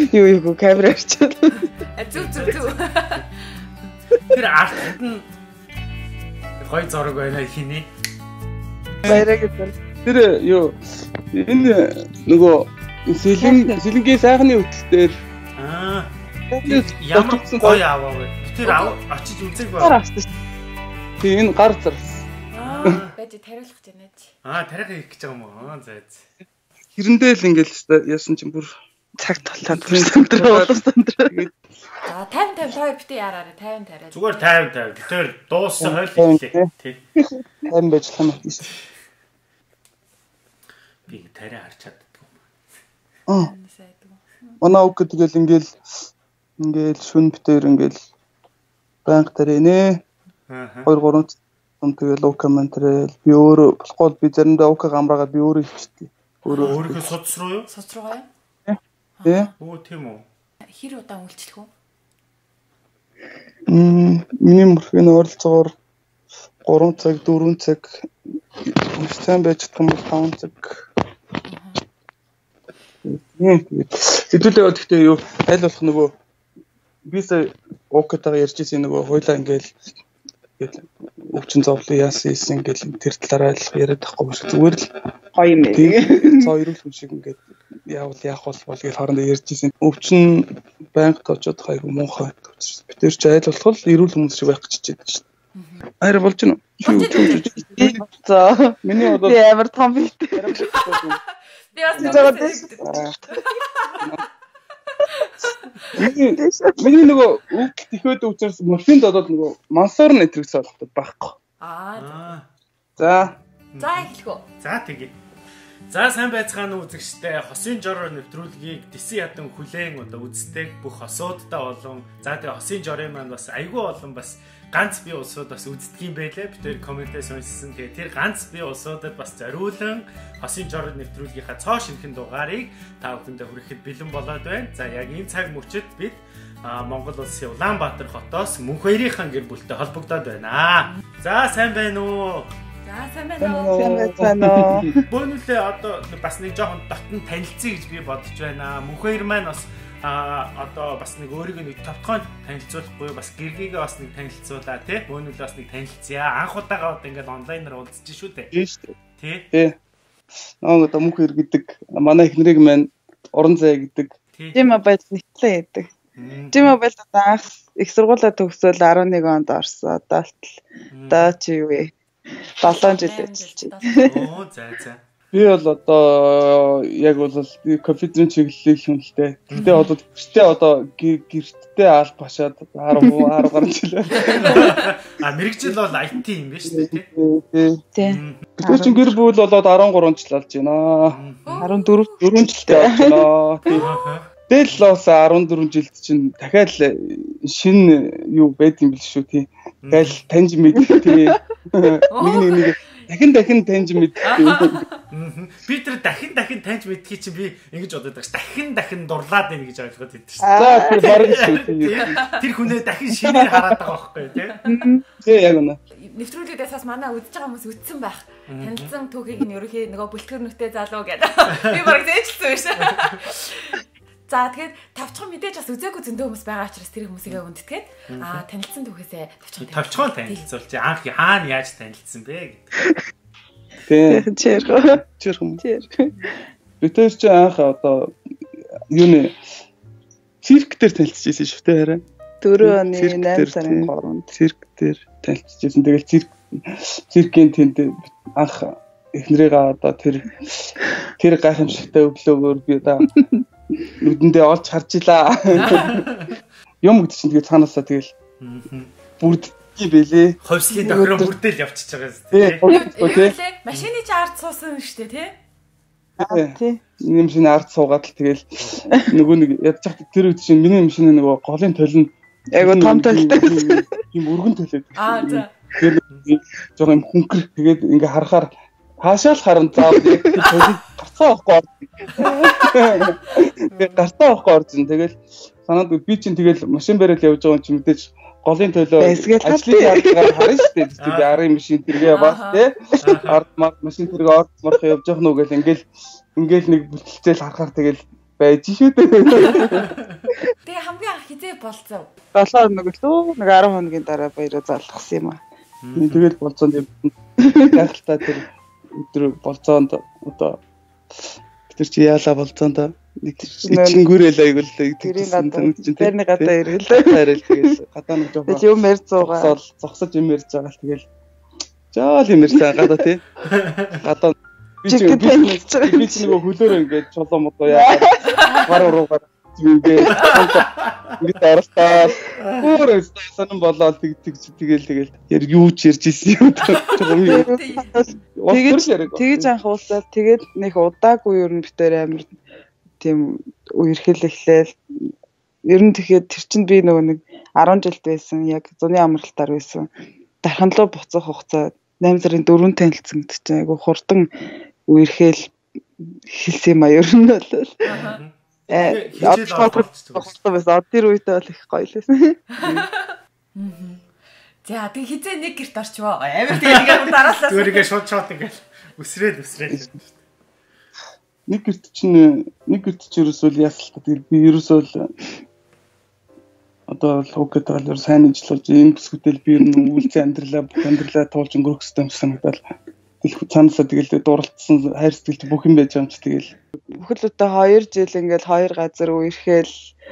Юу камер авчаад. Зүг. Тэр арт нь гой зураг байна хиний. Баяраа гэдэг. Тэр юу энэ нөгөө сэлэнгийн сайхны үтэлээр ямар гоё аваа вэ? Тэр очиж үзег байна. Тийм энэ гар зарсан. Байж тариулах гэж байна чи. Тариах хийх гэж байгаа юм уу? За. Хэрэндээ л ингээл яасан чинь бүр цагт толоод өдрөө. За 50 тоо битээ яраарэ 50 тариа. Зүгээр 50. Тэр дууссан хойл хэлээ. Тий. 50 байж болох юм байна. Би тариа харж чаддгүй. Манай үг тэгэл ингээл шүн битээр ингээл банк тарийнэ. 2-3 том тэгэл уу комментарэл би өөрөө болохгүй би заримдаа уука гамраагаад би өөрөө хийчихдэг. Өөрийнхөө судас руу юу? Судас руугаа юу? Тий. Оо тийм үү. Хэр удаан үйлчлэх үү? Миний мөрхийн ойролцоогоор 3 цаг 4 цаг сайн байж чадсан бол 5 цаг. Хэдүүлээ гэхдээ юу аль болох нөгөө би сая окотойгоо ярьж ирсэн нөгөө хойлоо ингээл өвчин зовлон яасан ингээл тэр талаараа л яриад байхгүй биш зүгээр л гоё юм ээ. Цоо ирүүл хүн шиг ингээд яавал яах бол гэж хоорондоо ярьж ирсэн. Өвчин банк тоочод хайгуу муухай. Би тэр ч аль болох ирүүл хүмүүс шиг байх гэж чийдэж шин. Арай болж гэнэ. За. Миний одоо ямар том бит. Миний нөгөө үг тэхөөд учраас морфинд одоод нөгөө мансуур нэтрэгс болохтой байхгүй. За эхлэхөө. За тэгээ. За сайн байцгаана уу үзэгчтэй хосын жороор нэвтрүүлгийг Дэсэн ядан хүлээн одоо үздэг бүх хосуудтай болон за тэгээ хосын жорын маань бас айгүй болон бас ганц бие улсууд бас үздэг юм байлээ. Би тэр комментээ сонирхсан. Тэгээ тэр ганц бие улсуудад бас зориулан хосын жороор нэвтрүүлгийнхаа цоо шинхэн дугаарыг та бүхэндээ хүрэхэд бэлэн болоод байна. За яг энэ цаг мөчид бид Монгол улсын Улаанбаатар хотоос мөнх хоёрынхан гэр бүлтэй холбогдоод байна. За сайн байна уу? Сайн байна уу? Бөөнүлээ одоо бас нэг жоохон дотн танилцъя гэж би бодож байна. Мөнх хоёр маань бас одоо бас нэг өөрийгөө нэг товтгоон танилцуулахгүй бас гэргийгээ бас нэг танилцуулаа тий. Бөөнүлээ бас нэг танилцъя. Анх удаага одоо ингээд онлайнаар уулзж шүү дээ. Тий. Одоо мөнх хоёр гэдэг манай эхнэрийг маань уран зай гэдэг. Жим мобайл нэтлээ гэдэг. Жим мобайл одоо анх их сургуулаа төгсөөл 11 онд орсон. Одоо чи юу вэ? 7 жил ажиллаж байна. За. Би бол одоо яг бол би компьютерийн чиглэлийг хүнэлтэй. Гэтэ одоо гэртээ аль башаад 10 гаруй жил. Мэргэжил бол IT юм байна шүү дээ тий. Тэр чинь гэр бүл болоод 13 жил болж байна. 4 жилтэй болж байна. Тэгэл бас 14 жилд чинь дахиад шинэ юу байд юм бэл шүү тий. Тэгэл таньж мэдээ тий. Нэг дахин таньж мэдээ. Би тэр дахин таньж мэдхий чинь би ингэж бодоод байгаа. Дахин дурлаад байна гэж ойлгоод байдаг шүү. За тэр бараг шүү. Тэр хүнээ дахин шинээр хараад байгаа байхгүй тий. Тий яг үнэ. Нэвтрүүлгээс бас манай үзэж байгаа хүмүүс үтсэн байх. Танилцсан түүхийг нь ерөөхдөө нөгөө бүлтгэрнүүтэй залуу гэдэг. Би бараг зээжлсэн биш. За тэгээд тавчхан мэдээж бас үзээгүй зөндөө хүмүүс байгаа учраас тэр хүмүүсийг өндтгээд танилцсан түүхээсээ тавчхан танилцуулж анх хаана яаж танилцсан бэ гэдэг. Чэр. Бид ч анх одоо юуны цирк дээр танилцчихсэн шүү дээ хараа. 4 оны 8 сарын 3-нд цирк дээр танилцчихсэн. Тэгэл циркийн тэнд анх эхнэрийгээ одоо тэр гайхамшигтай өглөөгөөр би одоо нүдэндээ олж харж илаа. Юм гэдэг чинь тэгээ цаанаасаа тэгэл бүрдгий бэлээ. Ховслын тохироо бүрдэл явчихж байгаа юм тий. Машины ч ард суусан шүү дээ тий. Миний машины ард суугаад л тэгэл нөгөө нэг ядчих тэр үед чинь миний машины нөгөө голын толин айгу том толтой. Ийм өргөн толиод. За. Тэр жоо юм хүнкэр тэгээд ингээ харахаар хаашаа л харан заа яг гарцаа авахгүй. Гартаа авахгүй орсон. Тэгэл санаад би чинь тэгэл машин бариад явж байгаа юм чи мэдээж голын төлөө ажлын харгаар харна шүү дээ. Би арын машин тэргээ бас тий. Ард машин тэргээ орд морх явж явах нүгэл ингээл нэг бүтэлцэл харахаар тэгэл байж шүү дээ. Тэгээ хамгийн анх хизээ болцоо. 7 хоног лөө нэг 10 хоногийн дараа баяраа залгасан юм аа. Тэгэл болцоонд гайхалтай тэр өдөр болцоонд одоо тэр чи яалаа болцоонд нэг ичингүүрэл айгуул тэрийн гадаа иргэлээ. Харин тэгэл гадаа нэг жоо. Тэгэл юм ярьж байгаа. Зогсож юм ярьж байгаа л тэгэл жаал юм ярьж байгаа гадаа тий. Гадаа би ч нөгөө хөлөөр ингээд чолоо модоо яа. Гар уруугаар ингээд арстаад өөрөө сонирн болоод тэгэл юу ч ярьж ирсэн юм. Тэгэж анх уулзаад тэгээд нэг удаагүй ер нь битээр амир тийм үерхэл эхлээл ер нь тэгэхээр тэр чинь би нөгөө нэг 10 жилд байсан яг зуны амралтаар байсан дархан руу буцах хугацаа 8 сарын 4-нд танилцсан гэдэг чинь айгу хурдан үерхэл хэлсэн юм а ер нь бол тэр үедээ бол их гоё лсэн. За тэг хизээ нэг гэрт орчвоо амир тэгээд дараалал өөрийгөө шууд ингээл үсрээд нэг гэрт чинь ерөөсөө ясалт би ерөөсөө одоо л үг гэдэг нь сайн ажиллаж энэ бүсгүүдэл би үйлцэн амьдралаа туулж өнгөрөх хэрэгтэй юм санагдал. Тэгэл цаанасаа тэгэл дурлцсан хайр сэтгэлд бүх юм байж байгаа юм чи тэгэл бүхэл өдөө 2 жил ингээл 2 газар үерхэл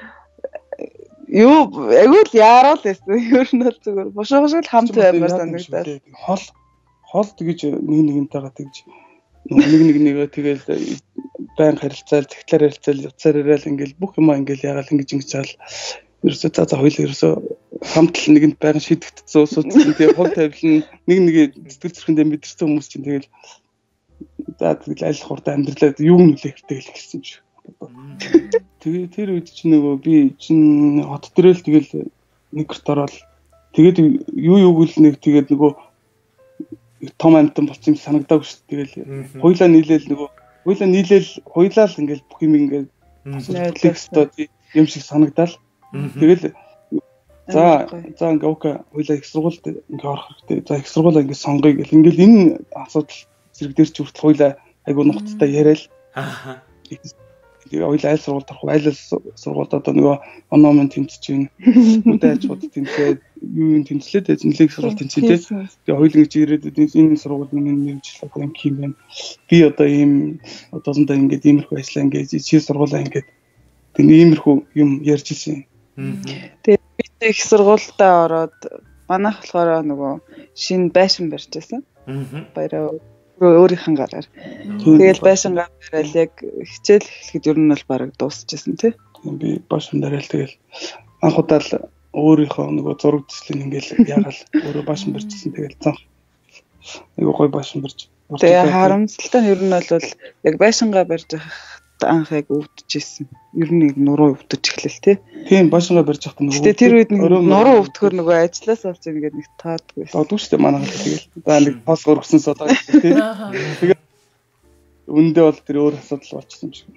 юу агуул яарал байсан ер нь бол зүгээр бошоо хамт баймаар санагдал. Хол тэгэж нэгнтэйгээ тэгж нэг тэгэл байн харилцаал тэгтлэр харилцаал уцаар ирээл ингээл бүх юм ингээл ягаал ингэж цаал ерөөсөө за хоёул ерөөсөө хамт л нэгэнд байнг шийдэгдсэн уусуудсан тэгээ хол тавилан нэг сэтгэл зүрхэндээ мэдэрсэн хүмүүс чинь тэгэл за тэгэл аль хурд амьдралаа юу нүлэх тэгэл хэлсэн шүү. Тэгээ тэр үед чинь нөгөө би чинь хот төрөл тэгэл нэг гэрт ороод тэгээд юу л нэг тэгээд нөгөө том амтан болсон юм санагдаагүй шүү. Тэгэл хоёлаа нийлээл ингээл бүх юм ингээд текстод юм шиг санагдал. Тэгэл за ингээ окей хоёлаа их сургуульд ингээ орох хэрэгтэй. За их сургуулаа ингээ сонгоё гэл ингээл энэ асуудал зэрэг дээр ч хүртэл хоёлаа айгуу нухацтай яриад. Тэгээ хоёлаа айл сургуульд орох айл сургуульд одоо нөгөө ономын тэмцэж байна. Үдээчүүд тэмцээд юу тэмцлээд нэлээд сургууль тэмцээ. Тэгээ хоёул ингэж ирээд энэ сургууль миний нэржил одоо юм ким байна. Би одоо ийм одоосондоо ингээд иймэрхүү ажиллаа ингээд чи сургуулаа ингээд тийм иймэрхүү юм ярьж ирсэн. Тэгээ би их сургуультай ороод манайх болохоор нөгөө шинэ байшин барьж байсан. Баяраа өөрийнх нь гараар. Тэгэл байшингаа барайл яг хичээл эхлэхэд ер нь бол бараг дуусчихсан тий. Би байшин барайл тэгэл анх удаа өөрийнхөө нөгөө зураг төслийн ингээл ягаал өөрөө байшин барьжсэн тэгэл цанх айгуу гоё байшин барьж. Тэгээ харамсалтай нь ер нь бол яг байшингаа барьж анх яг өвдөжсэн. Ер нь нуруу өвдөж эхлэл тий. Тийм байшингаа барьж байхад нөгөө. Тэгээ тэр үед нуруу өвдөхөр нөгөө ажиллаас болж ингээд нэг таадгүй. Додгүй шүү дээ манайх тэгэл. За нэг пос өргөсөн содоо тий. Тэгээ үндэ бол тэр өөр асуудал болчихсон юм шиг.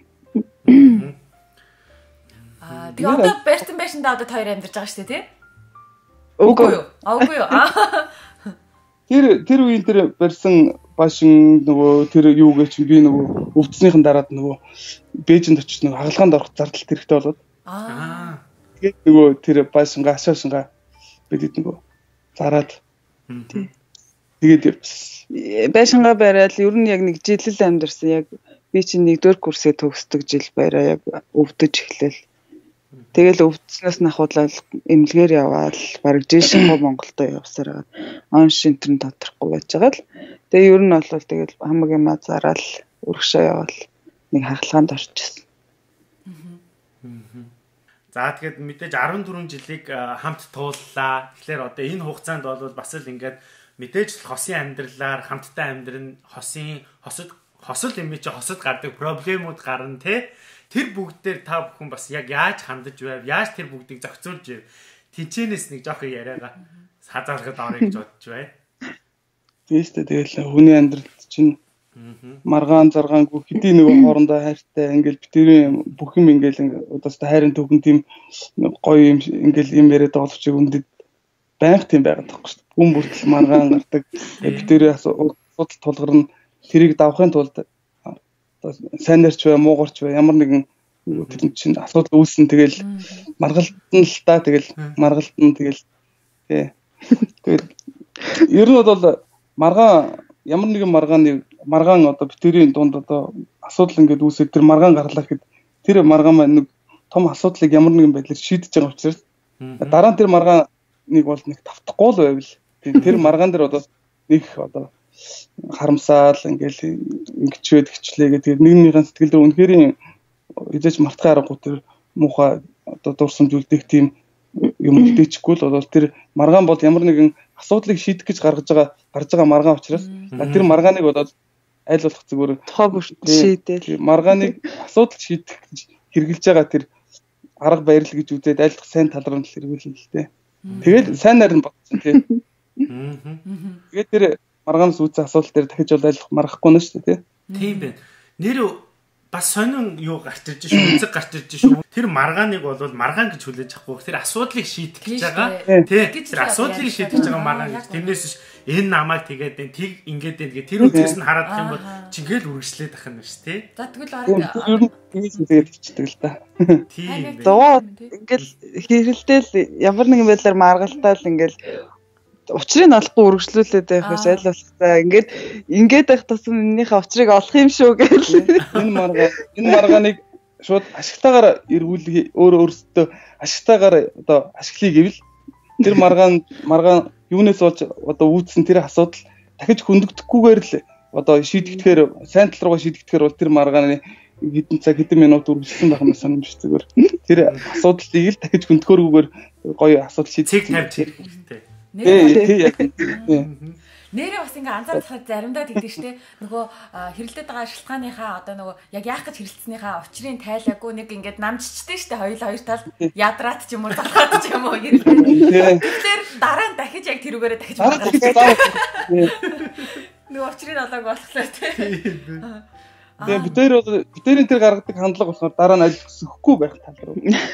Тэгээ одоо барьсан байшиндаа одоо хоёр амьдарч байгаа шүү дээ тий. Үгүй юу. Тэр үеийн тэр барьсан башин нөгөө тэр юугээ чи би нөгөө өвдснийхэн дараад нөгөө Бээжинд очиж нөгөө хагалгаанд орох зардал хэрэгтэй болоод. Тэгээд нөгөө тэр башингаа ашаашингаа бид нөгөө зараад. Тэгээд байшингаа бариад ер нь яг нэг жилэл амьдэрсэн. Яг би чинь 1-р курсээ төгсдөг жил баяраа яг өвдөж эхлэв. Тэгэл өвдснөөс нахуулаад эмнэлгээр яваад бараг жишээ Монголдо явсараад он шинтэрн тодорхгүй байж байгаа л. Тэгээ ер нь бол тэгэл хамаг юмаа зараал өргөшөө явал нэг хагалгаанд орчихсон. За тэгээд мэдээж 14 жилийг хамт тууллаа. Тэгэхээр одоо энэ хугацаанд бол бас л ингээд мэдээж хосын амьдралаар хамттай амьдрын хосол юм чи хосод гардаг проблемууд гарна те. Тэр бүгдээр та бүхэн бас яг яаж хандаж байв? Яаж тэр бүгдийг зохицуулж байв? Тэнчэнээс нэг жоох яриагаа хазаалгад орё гэж бодож байна. Тиймээ тэгэл хүний амьдралд чинь маргаан заргаангүй хэдий нөгөө хоорондоо хайртай ингээл битэрийн бүх юм ингээл удаастай хайрын төгөн тийм гоё юм ингээл юм яриад байгаа боловч үндэд байнга тийм байгаад байгаа шүү дээ. Хүн бүртэл маргаан гардаг. Битэрийн асуудал тулгарна. Тэрийг давахын тулд сайнарч бай, муугарч бай ямар нэгэн тэр чинь асуудал үүснэ тэгэл маргалтан л та тэгэл маргалтан тэгэл тий. Тэгэл ер нь бол маргаан ямар нэгэн маргаан одоо битэрийн дунд одоо асуудал ингээд үүсээд тэр маргаан гарлаа гэхэд тэр маргаан маань нэг том асуудлыг ямар нэгэн байдлаар шийдэж байгаа учраас дараа нь тэр маргааныг бол нэг тавтахгүй л байвал тэр маргаан дээр одоо нэг одоо харамсаал ингээл ингэчвэд гिचлээ гэдэг нэгнийхэн сэтгэл дээр үнэхээр эзэж мартах аргагүй тэр муухай одоо дурсамж үлдэх тийм юм үлдээчихгүй л бол тэр маргаан бол ямар нэгэн асуудлыг шийдэх гэж гарч байгаа маргаан учраас тэр маргааныг бол аль болох зүгээр тоо бүрт шийдэл маргааныг асуудал шийдэх гэж хэрэгжилж байгаа тэр арга барил гэж үзээд аль сайн тал руу хэрэгүүлнэ л дээ. Тэгэл сайн нарийн бодсон тий. Тэгээд тэр маргаанаас үүссэн асуудал дээр дахиж бол аль маргахгүй нь шүү дээ тий. Тийм байна. Нэр бас сонин юу гарч ирж шүү, үнцэг гарч ирж шүү. Тэр маргааныг бол маргаан гэж хүлээж авахгүй. Тэр асуудлыг шийдэх гэж байгаа. Тий. Тэр асуудлыг шийдэх гэж байгаа маргаан гэж. Тэрнээс биш энэ намайг тэгээд тийг ингээд тэгээд тэр үзээс нь хараад юм бол чингээл үргэлжлээд ах юм шүү, тий. За тэгвэл арга тэгээд хичдэг л да. Тийм. зовоо ингээл хэрэлдээл ямар нэгэн байдлаар маргалтаал ингээл учрыг олохгүй үргэлжлүүлээд байх биш аль болох ингээд байх тусам энэнийхээ учрыг олох юм шүү гэж энэ маргааныг шууд ашигтайгаар эргүүлээ өөрөөсөө ашигтайгаар одоо ашиглая гэвэл тэр маргаан юунаас болж одоо үүссэн тэр асуудал дахиж хөндөгдөхгүйгээр л одоо шийдэгдэхээр сайн тал руугаа шийдэгдэхээр бол тэр маргааны хэдэн цаг хэдэн минут үргэлжлсэн байх юм санам биш зүгээр тэр асуудлыг л дахиж хөндөхөөргүйгээр гоё асуудал шийдэх тавьж хэрэгтэй. Нэрээ бас ингээ анзаархад заримдаа тэгдэг штэ нөгөө хэрэлдээд байгаа шалтгааныхаа одоо нөгөө яг яах гэж хэрэлдснийхаа учрыг тайлаагүй нэг ингээд намжчихдээ штэ хоёр тал ядраат ч юм уу залхаад ч юм уу хэрэлдээ. Тэгэхээр дараа нь дахиж яг тэрүүгээрээ дахиж нөгөө учрыг олоог болохлоо тий. Тэгээ битэрийн тэр гаргадаг хандлага болохоор дараа нь аль өсөхгүй байх тал руу.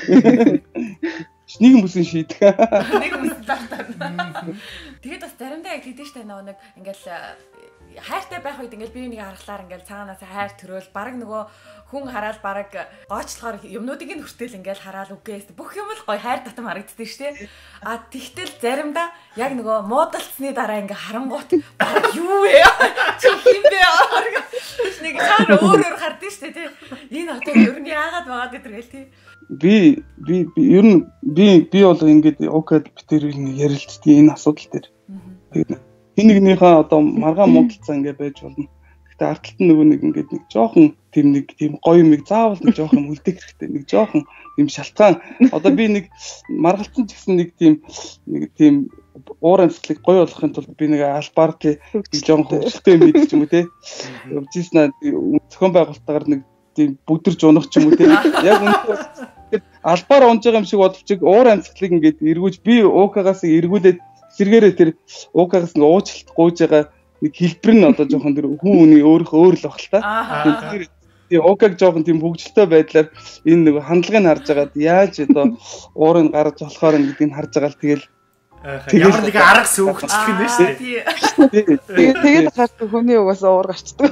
Нэг бүсэн шийдэх. Нэг бүсэн талтаа. Тэгээд бас заримдаа яг тэгдэж штэ нэг ингээл хайртай байх үед ингээл би нэг харахлаар ингээл цаанаас хайр төрөөл баг нөгөө хүн хараад баг гоочлохоор юмнуудыг нь хүртэл ингээл хараад үгээс бүх юм л гоё хайр татам харагддаг штэ. А тэгтэл заримдаа яг нөгөө муудалцсны дараа ингээ харангуут юу вэ? Чи хин бэ? Нэг цаар өөр хардсан штэ тий. Энэ одоо ер нь яагаад байгаа гэдэг гээл тий. Би ер нь би бол ингээд окад битэрийг ярилцдаг энэ асуудал дээр. Тэгээд хин нэгнийхээ одоо маргаан муудалцаа ингээд байж болно. Гэхдээ ард талд нь нөгөө нэг ингээд нэг жоохон тийм гоё юмыг заавал нэг жоохон үлдэх хэрэгтэй. Нэг жоохон юм шалтгаан. Одоо би нэг маргалцсан ч гэсэн нэг тийм уур амьсгалыг гоё болгохын тулд би нэг албаар тий жоохон хөвгөлтэй юм хийх юм уу тий. Явжсэн зохион байгуулалтаар нэг тийм бүдэрж унах ч юм уу тий. Яг үнэхээр албаар унж байгаа юм шиг бодвч уур амьсгалыг ингээд эргүүлж би ОК-гаас эргүүлээд сэргээрээ тэр ОК-гаас ингээд уучлалт гуйж байгаа нэг хэлбэр нь одоо жоохон тэр хүн үний өөрийнхөө өөр л баг л та. Тэр ОК-г жоохон тийм хөгжилтэй байдлаар энэ нэг хандлагыг харж агаад яаж одоо уурыг гаргаж болохоор гэдгийг харж байгаа л тэгэл ямар нэг арга сүүгчдэг юм шүү дээ. Тэгээд гардаг хүний угаасаа уур гарчдаг.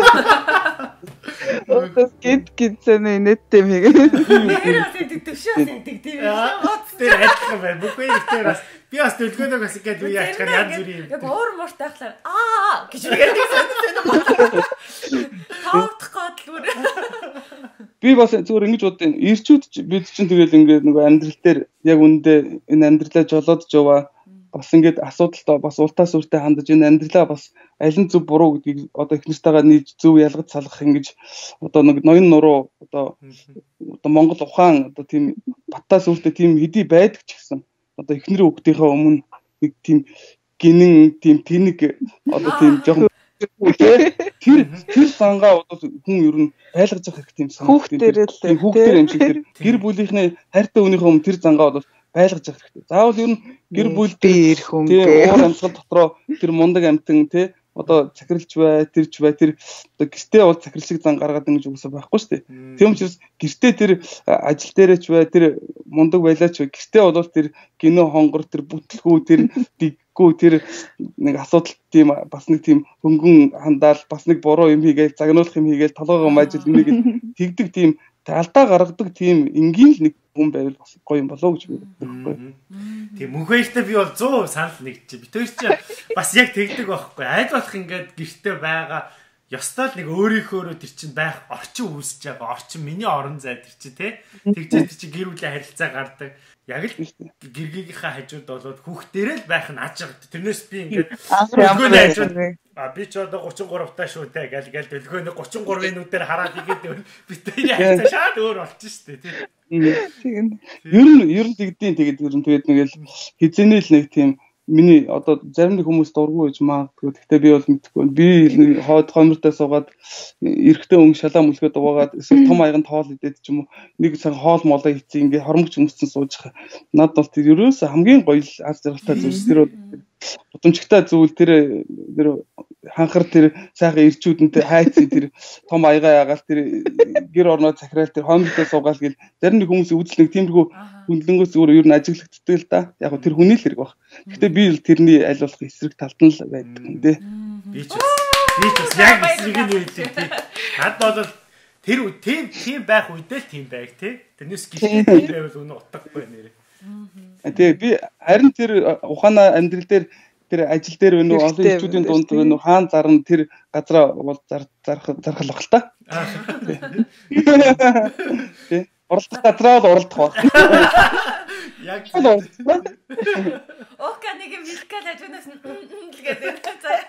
Оос гидсэн нэттэй мэг. Нэр бас тэгдэг шүү тэгдэг. Тэр адилхан байна. Бүхий ихтэй бас би бас төлгөөнөөс бас ингэж юу яачих юм янз бүрийн. Яг уур мууртай ахлаар гэж үгээд сонь. Таавдах годлгүй. Би бас зүгээр ингэж боддیں۔ Ирчүүд бид чинь тэгэл ингээд нөгөө амьдрал дээр яг үндэ энэ амьдралаа жолоодж яваа бас ингээд асуудалтай бас ултаас үртэй хандаж энэ амьдралаа бас аль нь зөв буруу гэдгийг одоо их нартайгаа нийж зөв ялгаж салгах ингэж одоо нэг ноён нуруу одоо Монгол ухаан одоо тийм баттаас үртэй тийм хэдий байдаг ч гэсэн одоо эхнэр хүүхдийнхээ өмнө нэг тийм гинэн тийм тэнэг одоо тийм жоохон тэр сангаа одоо хүн ер нь байлгаж явах хэрэгтэй юм санаа. Хүүхдээр юм шиг тэр гэр бүлийнхний хайртай хүнийхээ өмнө тэр зангаа бол байлгаж явах хэрэгтэй. Заавал ер нь гэр бүл биер хүн уур амьсгал дотроо тэр мундаг амтан тий одоо цахирлж бай тэр одоо гэртээ бол цахирлыг зан гаргаад ингэж үгүйсэ байхгүй шүү дээ. Тийм учраас гэртээ тэр ажил дээрээч бай тэр мундаг байлаач бай гэртээ бол тэр гинөө хонгор тэр бүтлгүү тэр диггүй тэр нэг асуудал тийм бас нэг тийм хөнгөн хандаал бас нэг буруу юм хийгээл загнуулах юм хийгээл толгоогоо мажил нэг тэгдэг тийм алдаа гаргадаг тийм энгийн л нэг хүн байвал бас гоё юм болоо гэж боддог. Тийм мөнхөөртөө би бол 100% санал нэгж. Бид хоёр чи бас яг тэгдэг байхгүй. Аль болох ингээд гэртээ байгаа ёстой л нэг өөрийнхөө тэр чинь байх орчин үүсэж байгаа. Орчин миний орон зай тэр чи тий. Тэгжээд чи гэр бүлийн харилцаа гардаг. Яг л гэргийнхээ хажууд болоод хүүхдэрээ л байх нь аж арга. Тэрнээс би ингээд төлгөөний хажууд би ч одоо 33 таа шүү те гэл төлгөөний 33-ын нүдээр хараад игээд бид хоёрын харилцаа шал өөр болчих шүү дээ тий. Ер нь тэгдэйн тэгээд нэг л хизээний л нэг тийм миний одоо зарим нэг хүмүүс дургүй гэж магадгүй. Гэхдээ би бол мэдхгүй. Би хойд хомртой суугаад эрэгтэй өнгө шалаа мүлгээд угаагаад эсвэл том аяганд хоол идээд ч юм уу нэг цаг хоол молоо хийцэн ингээ хормогч өмссөн сууж. Над бол тэр ерөөс хамгийн гоё аз жаргалтай зүйлс тэр удамчигтай зүйл тэр ханхар тэр сайхан ирчүүдэнтэй хайцсан тэр том аяга ягаал тэр гэр орноо захираал тэр хомртой суугаал гэл зарим нэг хүмүүс үзэл нэг тиймэрхүү хүндлэнгөөс зүгээр ер нь ажиглагддаг л да. Яг тэр хүний л хэрэг баг. Гэхдээ би л тэрний аль болох эсрэг талд нь л байдаг юм дээ. Би ч яг эсрэг нь үйлдэх тий. Над бол тэр тийм байх үедээ л тийм байг тий. Тэрнээс гихтэй байвал өнө утгагүй нэрээ. Тэгээ би харин тэр ухаана амьдрал дээр тэр ажил дээр вэ нүү олон ирчүүдийн дунд вэ нүү хаан зарна тэр газараа бол зархал баг л та. Тий. Уралдах газраа бол уралдах баг. Яг Окей нэг юм хэлгээл ажнаас нь гэдэг заяа.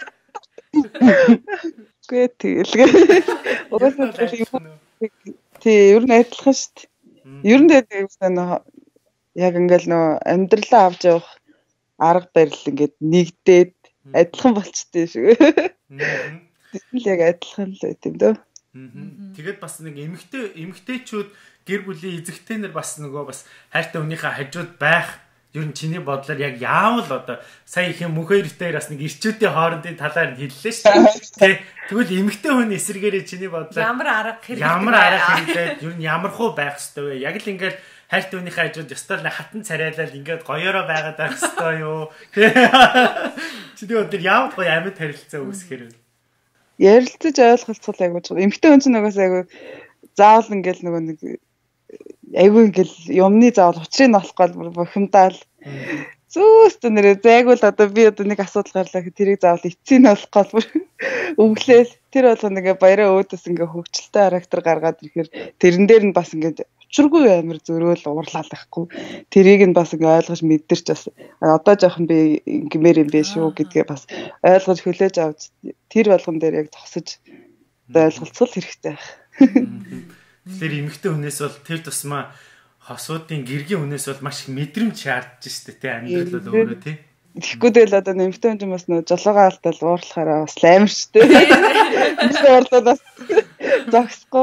Гэ тэгэл. Угаасаа тий ер нь адилхан шүү дээ. Ер нь тэгээд яг ингээл нөө амьдралаа авч явах арга барил ингээд нэгдээд адилхан болчтой шүү. Тэгэл яг адилхан л байт юм дөө. Тэгээд бас нэг эмэгтэйчүүд гэр бүлийн эзэгтэйнэр бас нөгөө бас хайртай хүнийхээ хажууд байх ер нь чиний бодлоор яг яавал одоо сая их юм мөнхөөртэй бас нэг ирчүүдийн хоорондын талаар нь хэллээ шүү дээ. Тэгвэл эмэгтэй хүн эсэргээрээ чиний бодлоор ямар арга хэрэгтэй ер нь ямар хуу байх ёстой вэ? Яг л ингээд хайртай хүнийхээ хажууд ёстой л хатан царайлал ингээд гоёороо байгаад байх ёстой юу? Чиний бодлоор яавал гоё амьд харилцаа үүсгэр вэ? Ярилцаж ойлголцол айгуу ч эмэгтэй хүн ч нөгөөс айгуу заавал ингээл нөгөө нэг айгуу ингээл юмны заавал учрыг нь олохгүй бухимдаал зөөст нэрээ зайгуул одоо би одоо нэг асуудал гарлаа гэх тэрийг заавал эцсийн олохгүй өглөөл тэр бол ингээ баяраа өөдөөс ингээ хөвгчлөлтэй характер гаргаад ирэхээр тэрэн дээр нь бас ингээ учиргүй амир зөрөөл уурлал байхгүй тэрийг нь бас ингээ ойлгож мэдэрч бас одоо жоохон би ингэмээр юм бэ шүү гэдгээ бас ойлгож хүлээж авч тэр болгон дээр яг зогсож ойлголцол хэрэгтэй байх. Тэр эмэгтэй хүнээс бол тэр тусмаа хосуудын гэргийн хүнээс бол маш их мэдрэмж шаардж штэ тий амьдрал бол өөрөө тий. Тэгэхгүй тэгэл одоо нэмэгтэй хүн бас нөө жолоогоо алдал уурлахаараа бас амар штэ. Эсвэл уурлаад бас зогсохгүй.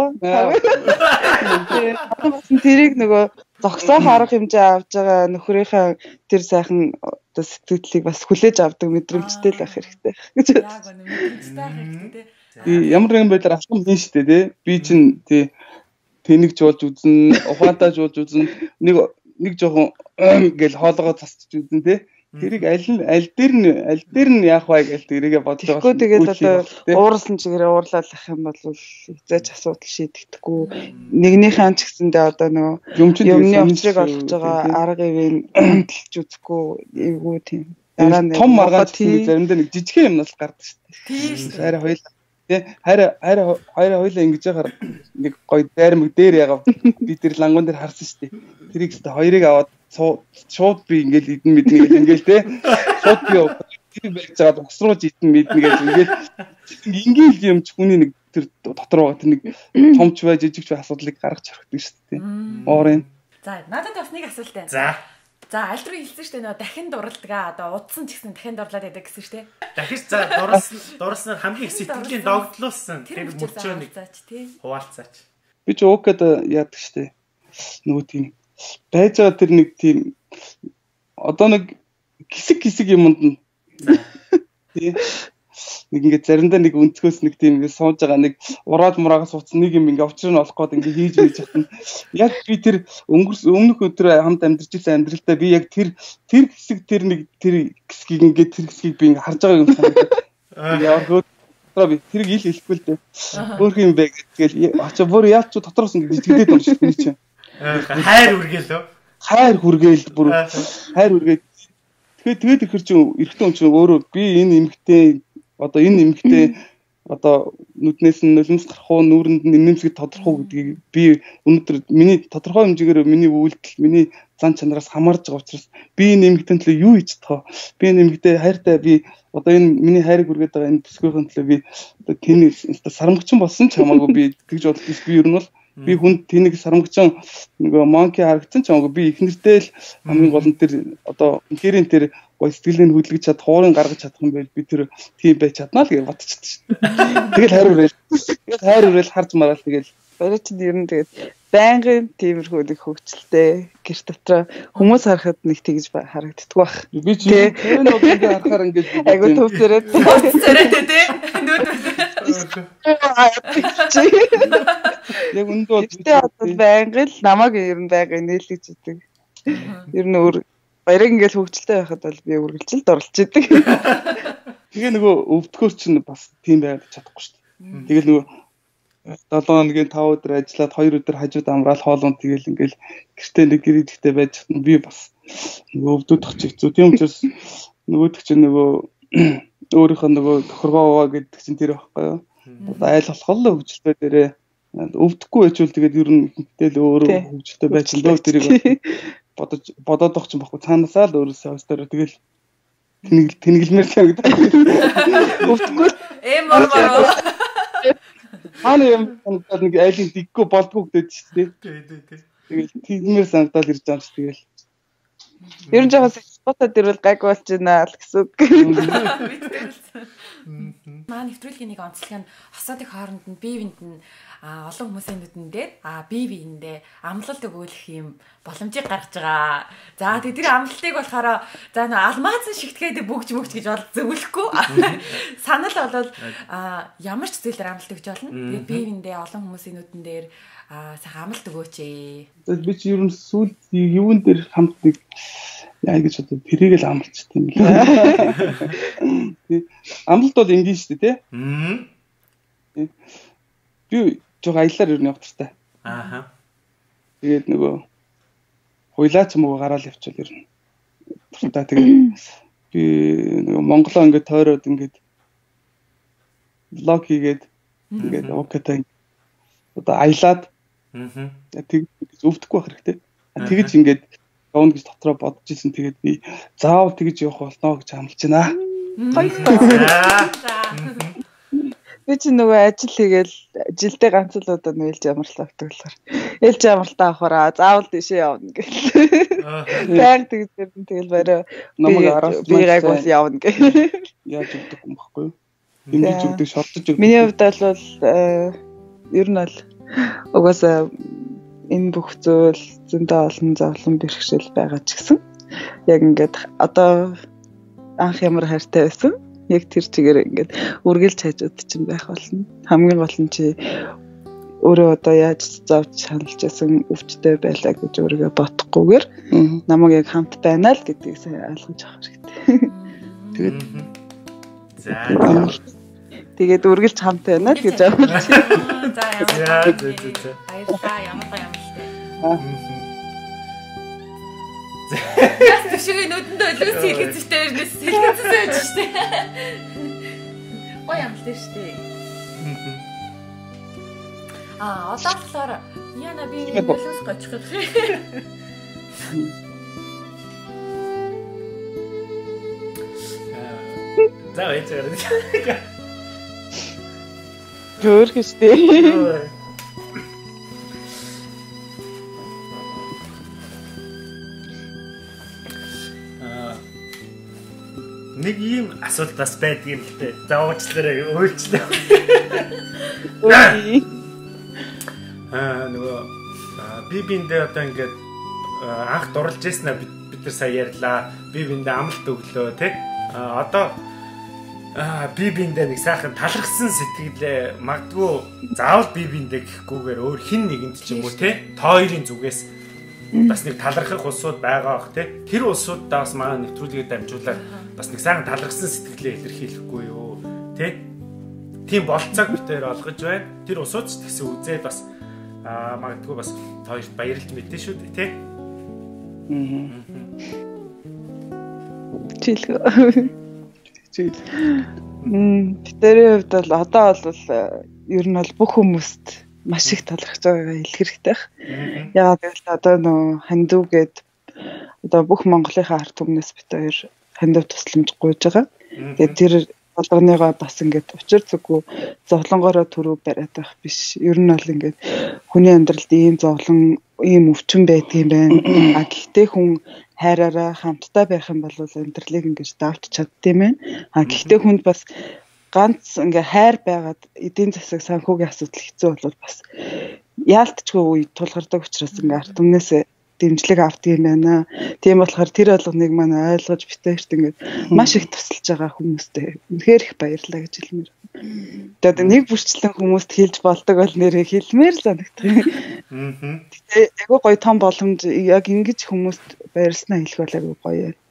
Бас тэрийг нөгөө зогсоох арга хэмжээ авж байгаа нөхрийнхээ тэр сайхан одоо сэтгэлдлийг бас хүлээж авдаг мэдрэмжтэй л байх хэрэгтэй гэж байна. Яг үнэ мэдрэмжтэй байх хэрэгтэй тий. Ямар нэгэн байдлаар алхам хийн штэ тий. Би чинь тий тэнэгж болж үзэн, ухаантайж болж үзэн, нэг жоохон гэл хоолгоо засч үзэн тий. Тэрийг аль дээр нь яах вэ гэж тэрийгэ бодлоо. Тэгэхгүй тэгээд одоо уурсан чигээрээ уурлалах юм бол хязгаарч асуудал шийдэгдэхгүй. Нэгнийхээ ч гэсэндээ одоо нөгөө юмны учрыг олгож байгаа арга ивэн хөндлөж үзэхгүй эвгүй тийм. Дараа нь том маргаан заримдаа нэг жижигхэн юмнаас гардаг шүү дээ. Арай хоёул тий хараа хоёлаа ингэж яхаар нэг гоё дайрмаг дээр ягаа би тэр лангуун дээр харсан шүү дээ. Тэрийг өстө хоёрыг аваад шууд би ингээл идэн мэднэ гэл ингээл тий шууд би тэр байж байгаа босруулж идэн мэднэ гэл ингээл ингээл юм ч хүний нэг тэр дотор байгаа тэр нэг томч бай жижигч бай асуудлыг гаргаж харагддаг шүү дээ. Уурын. За надад бас нэг асуулт байна. За аль руу хэлсэн шүү дээ нөө дахин дурлага одоо удсан ч гэсэн дахин дурлаад байдаг гэсэн шүү дээ. Дахиж за дурласнаар хамгийн их сэтгэлийн догдлуулсан тэр мөчөө нэг хуваалцаач. Би ч өөкөд яадаг шүү дээ. Нөгөө тийм байж байгаа тэр нэг тийм одоо нэг хэсэг юмд нь тий нэг ингээд заримдаа нэг өнцгөөс нэг тийм ингээд сууж байгаа нэг ураад мураагаас суудсан нэг юм ингээд учрыг нь олох гээд ингээд хийж байж хатна яг би тэр өмнөх өдөр хамт амьдарч ирсэн амьдралдаа би яг тэр хэсэг тэр хэсгийг би ингээд харж байгаа юм санагдаад яваад дотроо би тэрийг ил хэлэхгүй л дээ. Өөр юм бэ гэдгээл очоо бүр яач ч дотроос ингэ итгэдээд юм шиг би чинь. Хайр үргэлөө. Хайр хүргээл бүр хайр үргээд тэгээд ихэр чинь эрэгтэй хүн чинь өөрөө би энэ эмэгтэй одоо энэ эмэгтэй одоо нүднээс нь нулимс гарах уу нүүрэнд нь нэмсгэд тодорхой гэдгийг би өнөөдөр миний тодорхой хэмжээгээр миний үйлдэл миний зан чанараас хамаарж байгаа учраас би энэ эмэгтэй төлөө юу хийж тахаа би энэ эмэгтэй хайртай би одоо энэ миний хайрыг үргээд байгаа энэ бүсгүйхэн төлөө би одоо тэний сарамгчин болсон ч хамаагүй би тэгж бодож би ер нь бол би хүнд тэнийг сарамгчин нөгөө монки харагдсан ч хамаагүй би их нэртэй л хамгийн гол нь тэр одоо гэрийн тэр гоо сэтгэлийг хөдөлгөж чад хуурын гаргаж чадах юм байл би тэр тийм байж чаднаа л гэж бодчихсон шүү. Тэгэл хайр үрэл харж мараал тэгэл барай чинь ер нь тэгээд байнгын тиймэрхүү нэг хөвгчлээ гэр дотроо хүмүүс харахад нэг тэгж харагддаг байх. Би чи энэ одоо ингэ харахаар ингэж айгу төвсөрөөд тэ яг үндэ одоо байнгын л намайг ер нь байга нээлгэж идэг. Ер нь өөр баярыг ингээл хөвгчлээ байхад бол би үргэлжилд оролж идэг. Тэгээ нөгөө өвдгөөр чинь бас тийм байгаад чадахгүй шүү дээ. Тэгэл нөгөө 7 хоногийн 5 өдөр ажиллаад 2 өдөр хажууд амраал хоолунд тэгэл ингээл гэртээ нэг гэрээдтэй байж хатна би бас нөгөө өвдөх чиг зү тийм учраас нөгөөдөг чинь нөгөө өөрийнхөө нөгөө тохиргоо гэдэг чинь тэр байхгүй юу. Одоо айл болох л хөвгчлээ дээрээ өвдөхгүй байчвал тэгээд ер нь тэгэл өөрөө хөвгчлээ байж л дөө тэрийг бодоод байгаа ч юм баггүй цаанаасаа л өөрөөсөө хойстоор тэгэл тэнэглэмээр санагдаад өвдөхгүй мор хаана юм санагдаад нэг айлын диггүй болдгоо гэдэг чинь тэгэл тэнэглэмээр санагдаад ирж байгаа юм чи тэгэл ер нь жоохон спотод ирвэл гайг болж байна л гэсэн үг. Маа нэвтрүүлгийн нэг онцлог нь хосоодын хооронд нь биевинд нь олон хүмүүсийн нүдэндээ бие биендээ амлалт өгүүлэх юм боломжийг гаргаж байгаа. За тэр амлалтыг болохоор за алмаз шигтгээд бүгж гэж бол зөвлөхгүй. Санал бол ямар ч зүйлээр амлалт өгч болно. Тэгээд бие биендээ олон хүмүүсийн нүдэн дээр сайхан амлалт өгөөч. Би чи ер нь сүүл юун дээр хамт нэг яа гэж одоо тэрийг л амлалт тийм л. Амлалт бол энгийн шүү дээ тий. Би жоо аялаар ер нь явах хэрэгтэй. Тэгээд нөгөө хуйлаач юм уу гараал явчихвал ер нь. Тэгээд би нөгөө Монголоо ингээд тойроод ингээд влог хийгээд ингээд окей одоо аялаад тэгж өвдөхгүй байх хэрэгтэй. Тэгж ингээд явна гэж дотроо бодож исэн. Тэгээд би заавал тэгж явах болно гэж амлаж байна. Би чи нөгөө ажил хийгээл жилдээ ганц л удаа нээлж амралт авдаг болохоор ээлж амралтаа авахараа заавал тийшээ явна гэл. Баяр тэгж тэгэл барай би гайг бол явна гэл. Яаж өгдөг юм баггүй юу? Ингэж өгдөг шордож өгдөг. Миний хувьд бол ер нь бол угаасаа энэ бүх зүйл зөндөө олон зовлон бэрхшээл байгаа ч гэсэн яг ингээд одоо анх ямар хайртай байсан яг тэр чигээр ингээд үргэлж хажууд чинь байх болно. Хамгийн гол нь чи өөрөө одоо яаж зовж шаналж ясан өвчтэй байлаа гэж өөрийгөө бодохгүйгээр намайг яг хамт байна л гэдгийг сайн ойлгож авах хэрэгтэй. Тэгээд үргэлж хамт байна л гэж авах. За яс төшөгийн нүдэндээ өлгөс хэлгэцтэй ирнэс хэлгэцсэн байж штэ. Ой амлтай штэ. Одоо болохоор яна би өлгөс гочих гэх. За яцаар. Гөрх штэ. Нэг ийм асуулт бас байдаг юм л дээ. За уучлаарай, өөрчлөө. Нөгөө би биндээ одоо ингээд анх дурлж яснаа бид нар сая ярьлаа. Би биндээ амлалт өглөө тий. Одоо би биндээ нэг сайхан талархсан сэтгэлээ магадгүй заавал би биндээ гэхгүйгээр өөр хин нэгэнд ч юм уу тий. Тойрын зүгээс бас нэг талархах улсууд байгаа бах тий. Тэр улсуудаа бас манай нэвтрүүлгээр дамжуулаад бас нэг сайхан талархсан сэтгэлээ илэрхийлэхгүй юу тий. тийм болцоог битээр олгож байна. Тэр усууч гэсэн үзээд бас магадгүй бас хоёрт баярлж мэдэн шүү дээ тий. Жил. Тэрийн хувьд бол одоо бол ер нь бол бүх хүмүүст маш их талархаж байгаагаа хэлэх хэрэгтэй байх. Яагаад гэвэл одоо нөө хандуугээд одоо бүх Монголынхаа ард түмнээс бит хоёр хандив тусламж гуйж байгаа. Тэгээд тэр болгоныгоо бас ингээд учир зүггүй зовлонгороо төрөө бариад байх биш. Ер нь бол ингээд хүний амьдралд ийм зовлон, ийм өвчин байдгийн байна. Гэхдээ хүн хайраараа хамтдаа байх юм бол амьдралыг ингээд давж чаддсан юм. Гэхдээ хүнд бас ганц ингээ хайр байгаад эдийн засаг санхүүгийн асуудал хэцүү бол бас яалтчгүй үе тулгардаг учраас ингээ ард түмнээс дэмжлэг авдаг юм байна. Тийм болохоор тэр болгоныг маань ойлгож битээрт ингээ маш их тусалж байгаа хүмүүстээ үнэхээр их баярлалаа гэж хэлмээр. Тэгээд нэг бүрчлэн хүмүүст хэлж болдог бол нэрээ хэлмээр л санагдах юм. Тэгээ айгүй гоё том боломж яг ингэж хүмүүст баярлснаа хэлэх бол айгүй гоё юм.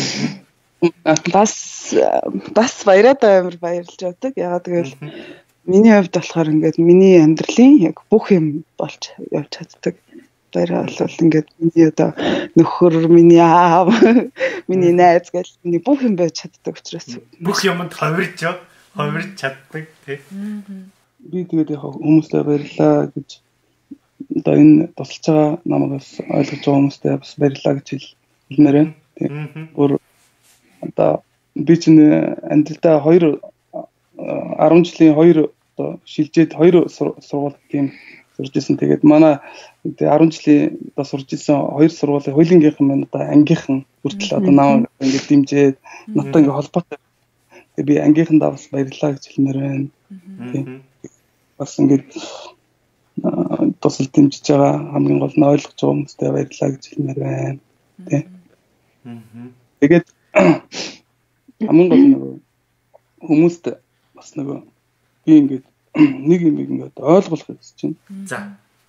Бас баяраад амар баярлж явдаг. Ягаад гэвэл миний хувьд болохоор ингээд миний амьдралын яг бүх юм болж явж чаддаг. Баяраа бол ингээд миний одоо нөхөр, миний аав, миний найз гэл миний бүх юм байж чаддаг учраас бүх юмд ховирж чаддаг тий. Би тэгээд яг хүмүүстээ баярлаа гэж одоо энэ тусалж байгаа намайгаас ойлгож байгаа хүмүүстээ бас баярлаа гэж хэлмээр байна. Тий. Одоо би чинь амьдралдаа 10 жилийн 2 одоо шилжээд 2 сургууль тийм сурж исэн. Тэгээд манай 10 жилийн одоо сурж исэн 2 сургуулийн хуулингийнхан маань одоо ангийнхан хүртэл одоо намайг ингээд дэмжээд надтай ингээд холбоотой. Тэгээд би ангийнхандаа бас баярлалаа гэж хэлмээр байна. Тийм. Бас ингээд тусал дэмжиж байгаа хамгийн гол нь ойлгож байгаа хүмүүстээ баярлалаа гэж хэлмээр байна. Тийм. Тэгээд хамгийн гол нь хүмүүст бас би ингээд нэг юм ингээд ойлгуулах гэж байна. За.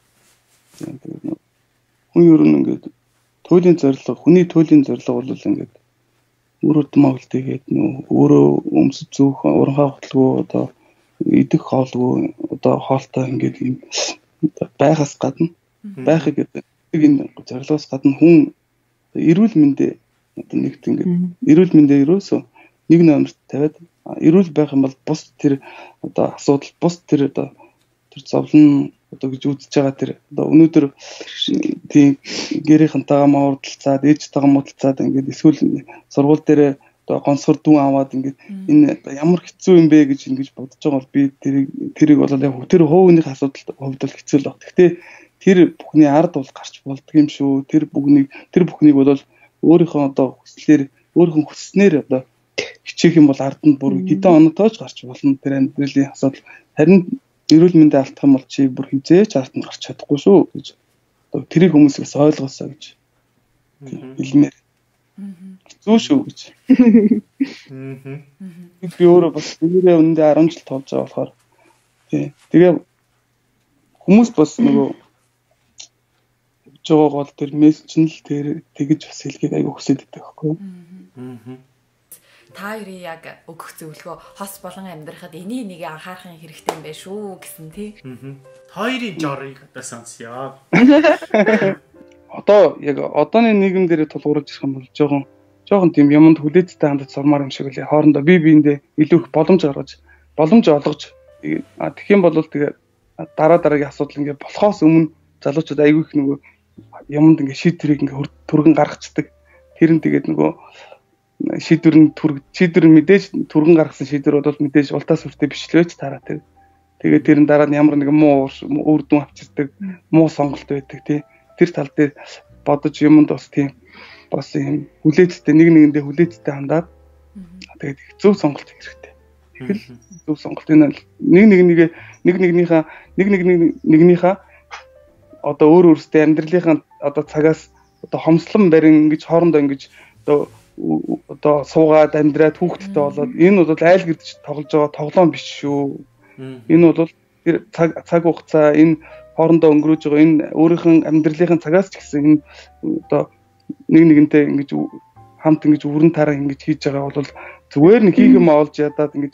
Хүн ер нь ингээд хүний туйлын зорилго бол ингээд өөрөө томоглолтыгээд өөрөө өмсөж зүүх уранхай хөтөлгөө одоо идэх хоолгүй одоо хоолтой ингээд юм байхаас гадна байхыг энэ зорилгоос гадна хүн эрүүл мэндэ одоо нэгт ингээд эрүүл мэндэ ерөөсөө нэг номерт тавиад эрүүл байх юм бол бус тэр одоо асуудал бус тэр одоо тэр зовлон одоо гэж үзэж байгаа тэр одоо өнөөдөр тийм гэрийнхэнтэйгээ муудалцаад ээжтэйгээ муудалцаад ингээд эсвэл сургууль дээр одоо гонсгор дүүн аваад ингээд энэ ямар хэцүү юм бэ гэж ингэж бодож байгаа бол би тэрийг бол яг тэр хөөвнийх асуудалд хувьд бол хэцүү л баг. Гэхдээ тэр бүхний ард бол гарч болдго юм шүү. Тэр бүхнийг бол өөрийнхөө одоо хүслээр өөрийнхөө хүснээр одоо хичээх юм бол ард нь бүр хэдэн онотойч гарч болно. Тэр амьдралын асуудал харин эрүүл мэндэ алдах юм бол чи бүр хизээч ард нь гарч чадахгүй шүү гэж одоо тэрийг хүмүүсээс ойлгоосаа гэж хэлмээр. Хэцүү шүү гэж. Би өөрөө бас нэрээ өндөө 10 жил тоолж байгаа болохоор тэгээ хүмүүс бас нөгөө жоо гол тэр мессеж нь л тэр тэгж бас хэлхийг аягүй хүсэж байдаг байхгүй юу? Та хоёрын яг өгөх зөвлөгөө хос болон амьдрахад энийг анхаарах хэрэгтэй юм байна шүү гэсэн тий. Хоёрын жорыг одоо сонсё. Одоо яг одооны нийгэм дээр тулгуурлаж ирэх юм бол жоохон тийм юмд хүлээцтэй хандаж сурмаар юм шиг үлээ. Хоорондоо биендээ илүү их боломж гаргаж, боломж олгож тэгэх юм бол тэгээ дараагийн асуудал ингээ болохоос өмнө залуучууд аягүй их нөгөө юмд ингээ шийдвэрийг ингээ түргэн гаргацдаг. Тэр нь тэгээд нөгөө шийдвэр мэдээж түргэн гаргасан шийдвэр бол мэдээж ултаас үртэй бичлээч тараа тэр. Тэгээд тэрэн дараа нь ямар нэгэн муу үр дүн авчирдаг, муу сонголт байдаг тий. Тэр тал дээр бодож юмд бас тийм бас юм хүлээцтэй нэг нэгэндээ хүлээцтэй хандаад тэгээд зөв сонголт хэрэгтэй. Тэгэл зөв сонголт энэ нэгнийхээ одоо өөр өөрсдөө амьдралынхаа одоо цагаас одоо хомслон барин ингэж хоорондоо ингэж одоо суугаад амьдраад хүүхдтэй болоод энэ бол айл гэрдэж тоглож байгаа тоглоом биш шүү. Энэ бол тэр цаг хугацаа энэ хоорондоо өнгөрөөж байгаа энэ өөрийнх нь амьдралынхаа цагаас ч гэсэн энэ одоо нэгнтэй ингэж хамт ингэж өрн тараа ингэж хийж байгаа бол зүгээр нэг хийх юм олж ядаад ингэж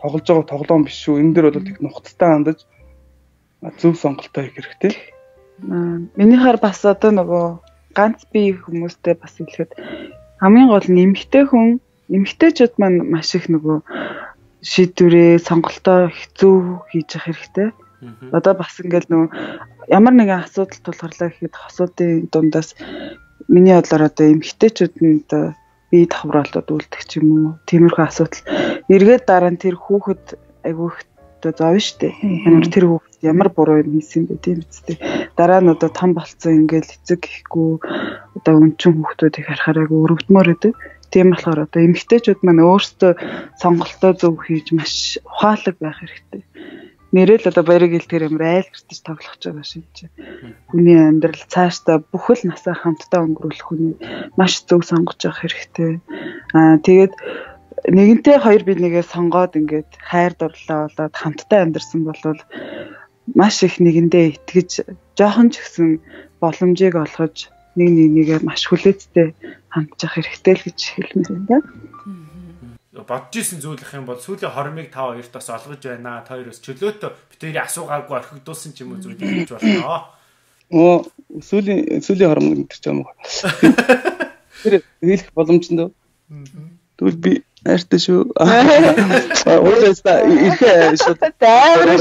тоглож байгаа тоглоом биш шүү. Энэ дээр бол их нухацтай хандаж зөв сонголтоо хийх хэрэгтэй. Минийхаар бас одоо нөгөө ганц бие хүмүүстэй бас хэлэхэд хамгийн гол нь эмэгтэйчүүд маань маш их нөгөө шийдвэрээ сонголтоо хэцүү хийж явах хэрэгтэй. Одоо бас ингээл нөгөө ямар нэгэн асуудал тулгарлаа гэхэд асуудын дундаас миний бодлоор одоо эмэгтэйчүүд нь одоо бие давхралтад үлдэх ч юм уу тиймэрхүү асуудал эргээд дараа нь тэр хүүхэд айгүй их зовно штэ. Ямар тэр хүүхэд ямар буруу юм хийсэн бэ тийм үстэй. Дараа нь одоо том болцсон ингээл эцэг гэхгүй одоо өнчин хүүхдүүд их харахаар айгүй өрөвдмөр өдөө. Тийм болохоор одоо эмэгтэйчүүд маань өөрсдөө сонголтоо зөв хийж маш ухаалаг байх хэрэгтэй. Нэрэл одоо баярыг хэлтээр амар айлгартаж тоглох гэж байгаа шиг чи. Хүний амьдрал цаашдаа бүхэл насаа хамтдаа өнгөрүүлэх хүний маш зөв сонгож явах хэрэгтэй. Тэгээд нэгэнтээ хоёр бие нэгээ сонгоод ингээд хайр дурлалаа болоод хамтдаа амьдэрсэн бол маш их нэгэндээ итгэж жоохон ч гэсэн боломжийг олгож нэгээ маш хүлээцтэй хандж явах хэрэгтэй л гэж хэлмээр байна. Бодож исэн зүйлэх юм бол сүүлийн хормыг та хоёрт бас олгож байна. Та хоёроос чөлөөтөө битэрий асуугаагүй орхигдуулсан ч юм уу зүйл хийж болно. Сүүлийн хорм гэдэг ч юм уу. Тэр хэлэх боломжтой. Тэгвэл би хайртай шүү. Өөрөөсөө ихээ шууд таараа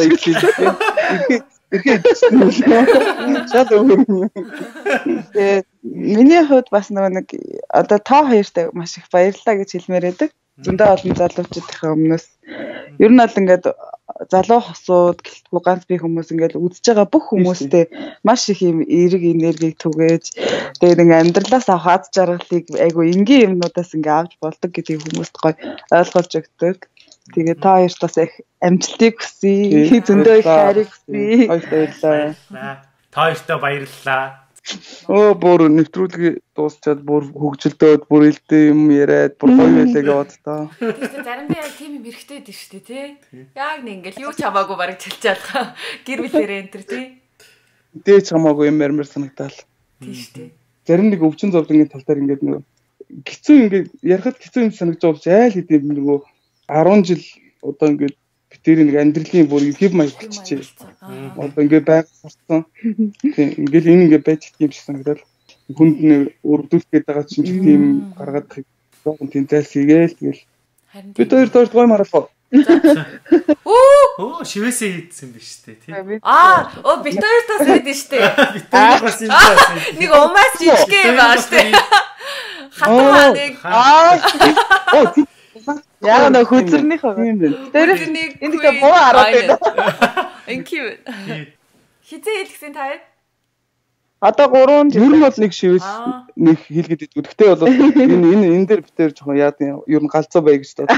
миний хувьд бас нэг одоо та хоёртай маш их баярлалаа гэж хэлмээр байдаг. Зөндөө олон залуучуудынхаа өмнөөс ер нь бол ингээд залуу хосууд гэлтгүй ганц бие хүмүүс ингээд үзэж байгаа бүх хүмүүстэй маш их юм эерэг энергийг түгээж тэгээд ингээд амьдралаас авах аз жаргалыг айгу энгийн юмнуудаас ингээд авч болдог гэдгийг хүмүүст гоё ойлгуулж өгдөг. Тэгээд та хоёрт бас их амжилтыг хүсье. Зөндөө их хайрыг хүсье. Баярлалаа. Та хоёртаа баярлалаа. Бүр нэвтрүүлгийг дуусчаад бүр хөгжилдөөд бүр илдээ юм яриад бүр гоё байлаа гэж боддоо. Тэгэхээр заримдаа яг тийм юм хэрэгтэй дээ шүү дээ тий. Яг нэг ингээл юу ч хамаагүй бараг чалчаалгаа гэр бүлэрээ энэ төр тий. Дээж хамаагүй юм ярмаар санагдал. Тий шүү дээ. Зарим нэг өвчин зовлонгийн тал дээр ингээд нөгөө хэцүү ингээд ярихад хэцүү юм санагдаж байгаа ч айл хэдийн нөгөө 10 жил одоо ингээд битэрийн нэг амьдралын бүр хэв маяг болчихжээ. Одоо ингээд байг сурсан. Тийм ингээд энэ ингээд байж их юм шиг санагдал. Хүнд нэг өргөдүүлэх гээд байгаа чинь тийм гаргаад жоохон тэнцэлс хийгээл тэгэл. Бид хоёр гоё марафон. Шивээсээ хийдсэн биз дээ тий. Бид хоёртаас хийдэн штэ. Бид хоёр бас юм байна. Нэг умаас жижиг юм баа штэ. Хатаа нэг яа на хүзэрнийхөө. Дээрээс нэг энэ дэ боо хараад байна. Инкив. Хизээ хэлсэн та? Одоо 3 жил. Ер нь бол нэг шивээс нэг хийлгээд идэггүй. Гэхдээ бол энэ дээр битээр жоохон яад ер нь галзуу бай гэж боддог.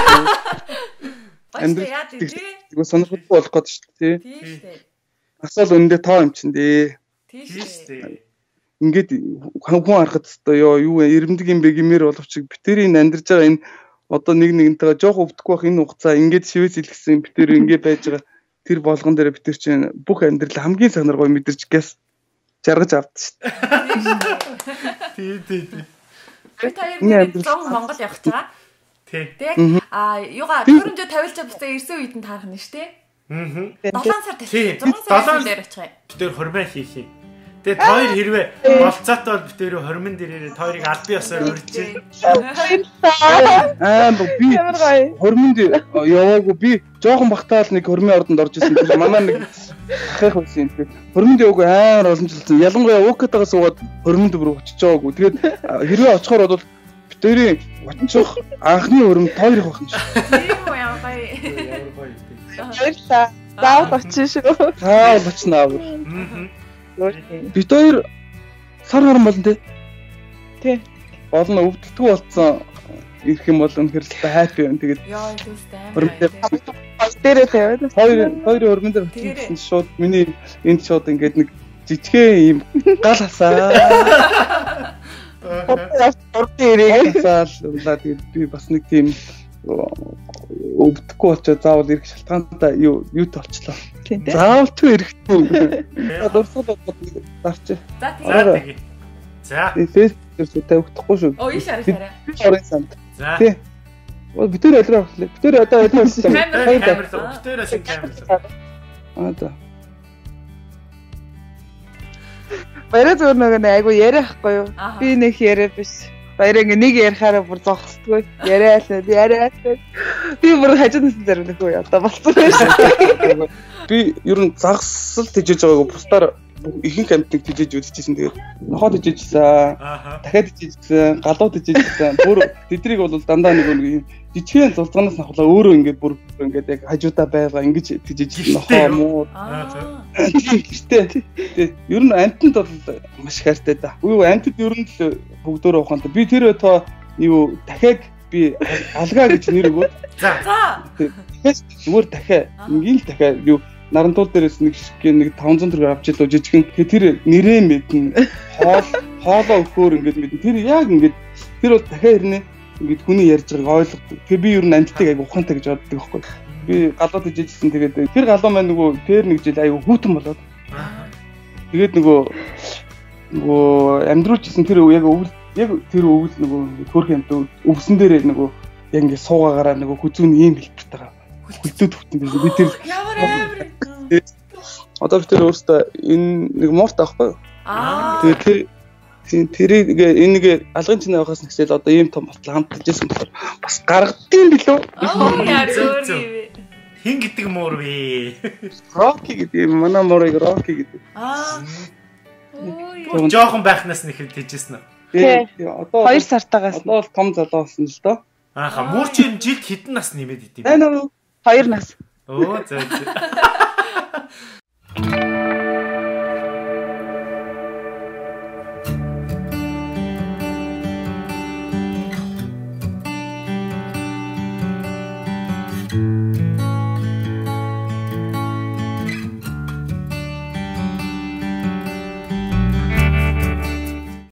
Яад тий. Тэгвэл сонирхолтой болох гээд шүү дээ тий. Тий шүү дээ. Асуул өндөө тоо юм чин дээ. Тий шүү дээ. Ингээд хүн харахад өстой юу ирэмдэг юм бэ гэмээр боловч битэрийн амьдарч байгаа энэ одоо нэгнтэйгээ жоох өвдөхгүй байх энэ хугацаа ингээд шивээс илгэсэн битэр ингээд байж байгаа тэр болгон дээр битэр чинь бүх амьдрал хамгийн сонирхол мэдэрч гэс жаргаж авдаг шүү дээ. Тий. Та яг зон Монгол явах гэж байгаа. Тий. Тэг юугаа төрөндөө тавилж буцаа ирсэн үед нь таарах нь шүү дээ. 7 сар тавьчих. 6 сар дээр очих. Битэр хормоо хийх юм. Тэгээд хоёр хэрвээ болцоотой бол битэр хормон дээрээ хоёрыг албан ёсоор өрчээ. Би хормонд яваагүй би жоохон бахтаал нэг хормын ордонд орж исэн. Манай нэг ахих байсан. Тэгээд хормонд яваагүй амар олон жил болсон. Ялангуяа өөкөтэйгээ суугаад хормонд бүр очиж байгаагүй. Тэгээд хэрвээ очихоор бол битэрийн очих анхны хормонд хоёр их байна шүү. Тийм үү ямар гоё. Баярлалаа. Заавал очих шүү. Заавал очноо. Бид хоёр сар харан болно те. Тий. Болно өвдөлтгүй болсон ирэх юм бол үнэхээр л хайп юм. Тэгээд яа зүстэй. Дээрээ тавиад. Хоёр хормон дээр очсон шууд миний энд шууд ингээд нэг жижигхэн юм гал хасаа. Тэгээд би бас нэг тийм өвдөхгүй болчиход заавал ирэх шалтгаантай юу толчлоо. Заавал ч ирэхгүй. Дурсууд дарч. За тэгээ. За. Тэгээд тавихгүй шүү. Өө иш арай. Орын санд. За. Битээр алраа авчлаа. Битээр одоо алраа. Камер л битээрээс камер л. Аа. Баяраа зөв нэг айгу яриахгүй юу? Би нэг яриа биш. Баяраа нэг ярихаараа бүр зогсдгүй. Яриа. Би бүр хажуунаас зарим нөхөө одоо болцсон байж. Би ер нь загсал тижиж байгаагүй бусдаар ихэнх амтныг тижиж үзчихсэн. Тэгээд нохоод тижижсэн. Дахиад тижижсэн. Галуу тижижсэн. Бүр тэдрийг бол дандаа нэг жижигхэн зулцганаас авахлаа өөрөө ингээд бүр ингээд яг хажуудаа байгаа ингэж тижижсэн нохоо муу. Гэхдээ ер нь амтнд бол маш хайртай да. Үгүй амтд ер нь л бүгдөө ухаантай. Би тэр тоо юу дахиад би алгаа гэж нэр өгөө. За. Тэгэхээр зүгээр дахиад ингээл дахиад юу нарантуул дээрээс нэг шиг 500 төгрөг авч илүү жижигэн тэр нэрээ мэднэ. Хоолоо өгөхөөр ингээд мэднэ. Тэр яг ингээд тэр бол дахиад ирнэ. Ингээд хүний ярьж байгааг ойлгодог. Тэгээ би ер нь амттыг айгу ухаантай гэж боддог байхгүй. Би галууд ижижсэн тэгээд тэр галуу маань нөгөө тэр нэг жил айгу хүүтэн болоод. Тэгээд нөгөө амьдруулжсэн тэр яг тэр өвөл нөгөө төрх юмд өвсөн дээрээ нөгөө яг ингээд суугаагаараа нөгөө хүзүүн ийм хэлбэртэйгээ хүлдүүд хөтөн байсан. Би тэр одоо тэр өөртөө энэ нэг муурт авахгүй юу? Тэгээд тэрийг энэ нэг алгын чинь авахаас нэгсэл одоо ийм том болтол хамтдаж байсан болохоор бас гаргадсан билүү? Яа зөөр. Хин гэдэг муур вэ? Рокки гэдэг манай муурыг Рокки гэдэг. Жохон байхнаас нэхэд тийжсэн үү? Одоо 2 сартаагаас. Одоо бол том залуу болсон л доо. Ааха муур чинь жилд хэдэн нас нэмээд идэв? 2 нас. Оо зөө.